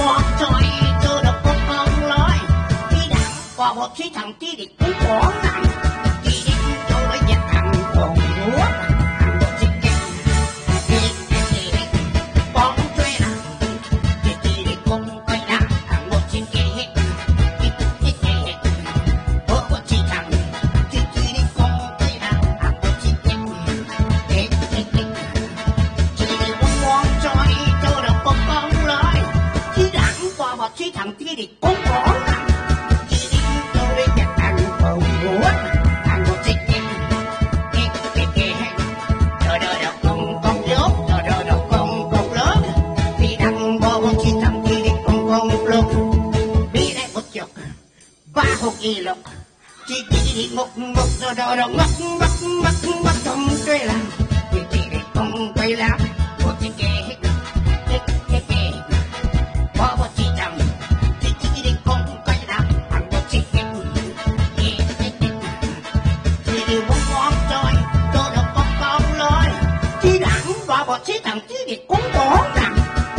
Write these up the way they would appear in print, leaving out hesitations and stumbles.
我在做到不講來，啲人話我黐層啲力好廣南，啲人做女日行同我行到自己，講追啦，啲力講歸啦，行到自己，我黐層啲力講歸啦，行到自己，我在做到不講來，啲人話我黐層啲力好廣南。Ilok, chỉ ngục rồi mất không quay lại, chỉ không quay lại, một cái bỏ chỉ chẳng, chỉ không quay lại, hàng một chỉ điều muốn rồi, tôi đâu có con lối, chỉ đẳng bỏ chỉ thằng chỉ cũng bỏ rằng.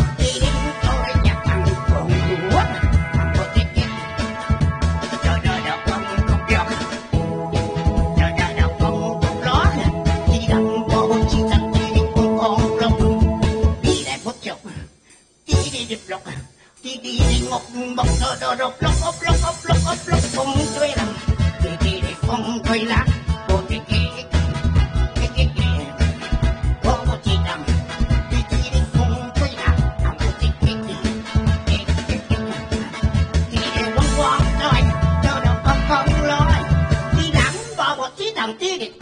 Đi ngọc bọc đồ lốc không quay làm đi không quay lá bộ cái bộ chỉ đằng đi không quay lá hàng bộ cái quăng rồi cho đâu không lối đi đắng vào bộ chỉ đằng đi